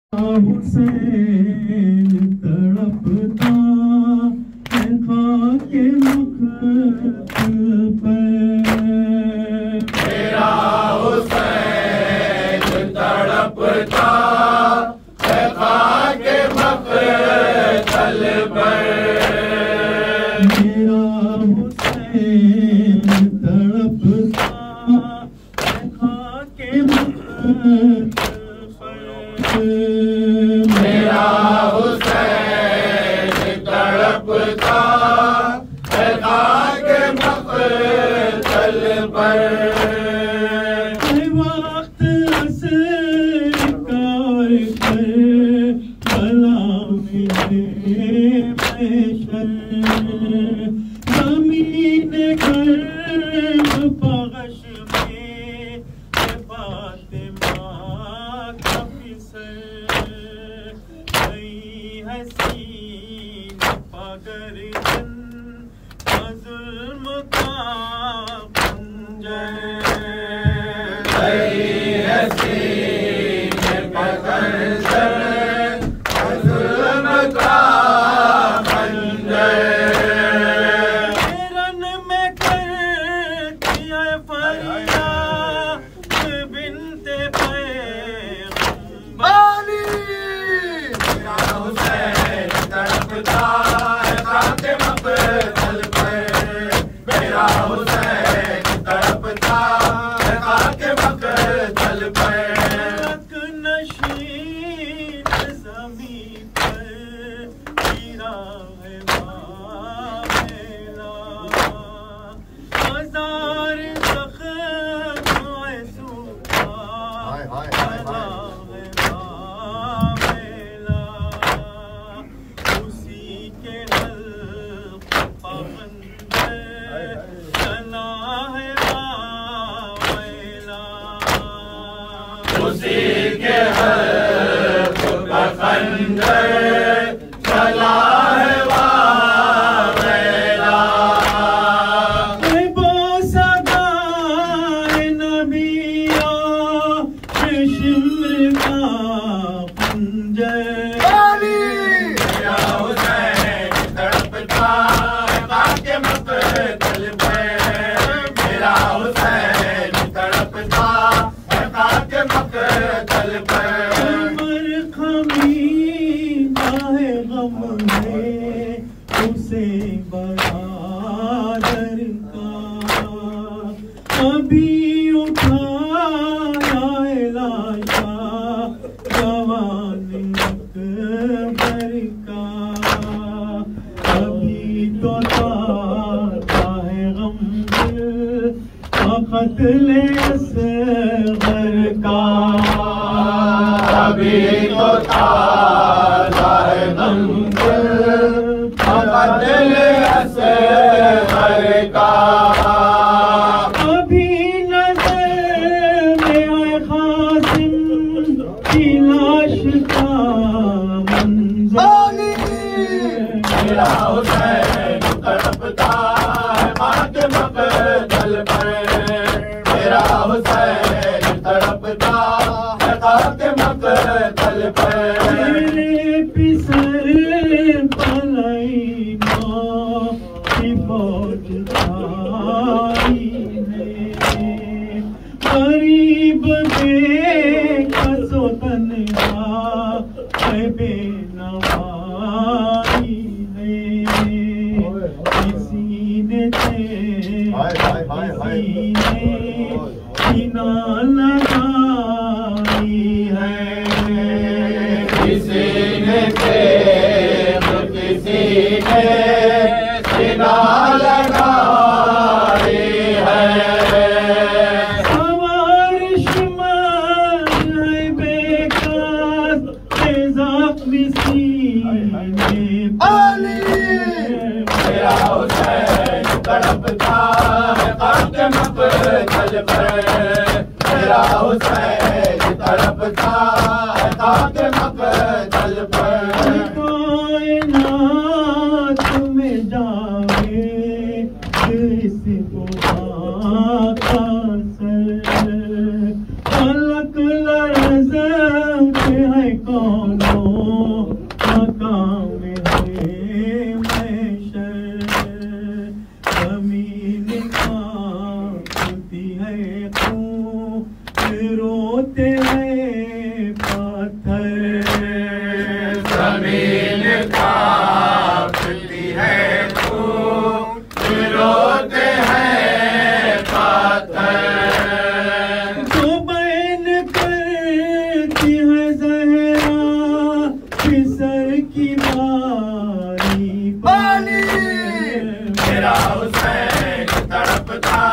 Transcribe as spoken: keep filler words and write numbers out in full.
हुसैन तड़पता है खाके मक़तल पर। मेरा हुसैन तड़पता है खाके मक़तल पर। मेरा हुसैन तड़पता है खाके मक़तल पर। मेरा हुसैन तड़पता है खाके मक़तल पर। वक्त अस्कार कर भला मिले महशर। ज़मीन गर्म बग़श में फातिमा का फिसर। गई हसीन पगरजन ज़ुल्म का खंजर। गई हसीन पगरजन ज़ुल्म का खंजर। रन में करती है फरियाद बिन्ते पैगंबर। मेरा हुसैन तड़पता है खाके मक़तल पर। मेरा हुसैन तड़पता है खाके मक़तल पर। नशीन ज़मीं पर गिरा है मामेला। हजार ज़ख्म सूखा भरा है मामेला। उसी के हल्क़ पाबंद चला है मामेला। उसी के हल्क़ पर खंजर चला है वावेला। बोसदाए नबिया शिम्र का खंजर। मेरा हुसैन तड़पता है खाके मक़तल पर। मेरा हुसैन तड़पता है खाके मक़तल पर। उमर खमीदा है गम में उसे बरादर का। अभी उठाया है लाशा जवान अकबर का। अभी तो ताज़ा है गम क़त्ल असग़र का। अभी तो ताज़ा है गम क़त्ल असग़र का। अभी नज़र में आए क़ासिम की लाश का मंज़र। मेरा हुसैन तड़पता है खाके मक़तल पर। मेरा हुसैन तड़पता है खाके मक़तल पर। मेरे पिसर पलाई माँ की फौज आई है। गरीब बेकसो तन्हा है बेनवाई है। किसी ने किसी ने सीना लगाई है। किसी ने तेग किसी ने सीना लगाई है। सवारिश मन है बेकार ज़ख्मी सीने पर। मेरा हुसैन तड़पता है खाके मक़तल पर। मेरा हुसैन तड़पता है खाके मक़तल पर। कायनात में जावे इसको आका सर। फलक लरज़ते है कौन रोते हैं पाथर, जमीन कांपती है खूब रोते हैं पाथर। जो बहन करती है ज़हरा फिसर की बारी मेरा हुसैन तड़पता